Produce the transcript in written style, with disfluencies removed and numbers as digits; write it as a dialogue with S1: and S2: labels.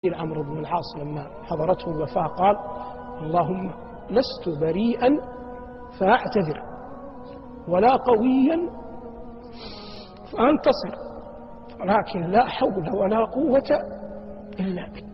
S1: عمرو بن العاص لما حضرته الوفاة قال: اللهم لست بريئا فأعتذر، ولا قويا فأنتصر، ولكن لا حول ولا قوة إلا بك.